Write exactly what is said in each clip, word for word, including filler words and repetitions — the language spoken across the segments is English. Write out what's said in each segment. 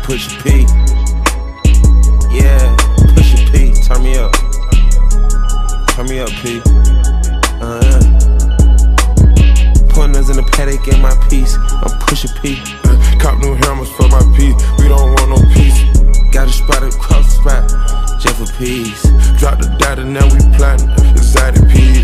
Pushin P. Yeah, Pushin P. Turn me up. Turn me up, P. Uh-huh. Pointers in the Patek in my piece. I'm Pushin P. Uh, cop new hammers for my P. We don't want no peace. Got a spot across the spot, just for peace. Drop the data, now we plotting exotic peas.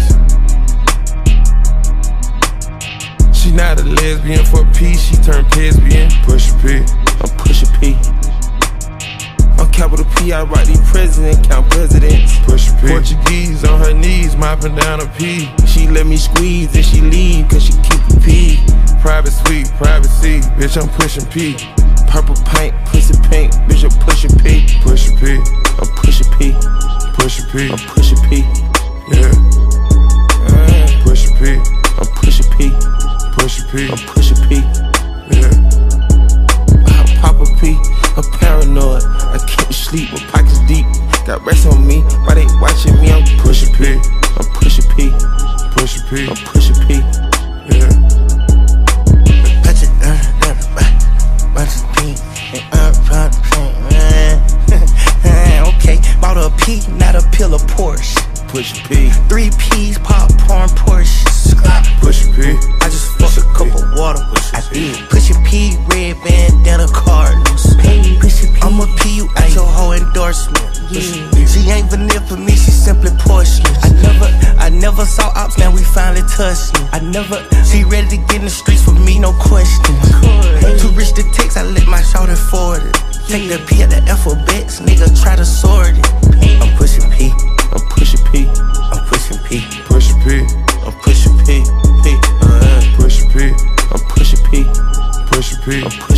She not a lesbian for peace, she turned Pesbian. Pushin P. I'm Pushin P. On capital P, I write these president, count presidents. Pushin P. Portuguese on her knees, mopping down a P. She let me squeeze and she leave, cause she keep a P. Private suite, privacy, bitch, I'm Pushin P. Purple paint, pussy pink, bitch, I'm Pushin P. Pushin P. I'm Pushin P. Pushin P. I'm Pushin P. Yeah. Uh, Pushin P. I'm Pushin P. Pushin P. I'm Pushin P. Yeah. I pop a P, I'm paranoid. I can't sleep, my pockets deep. Got rest on me, why they watching me? I'm Pushin P. I'm Pushin P. Pushin P. I'm Pushin P. Yeah. Touch it, uh, uh, bunch of pink, and I'm proud to okay, bought a P, not a pill of Porsche. Pushin P. Three P's, popcorn, Porsche. Pushin P. I just fucked a cup of water. I did. Pushin P, red bandana, Cardinals. Pushin P. I'ma P you at your whole endorsement. Yeah. She ain't vanilla for me, she simply porcelain. I never, I never saw ops, now we finally touched. I never, she ready to get in the streets for me, no question. Too rich to text, I let my shoulder forward it. Take the P at the alphabets, nigga try to sort it. I'm Pushin P. I'm Pushin P. I'm Pushin P. Pushin P. I'm Pushin P. P. Uh-huh. Pushin P. I'm Pushin P. Pushin P. I'm Pushin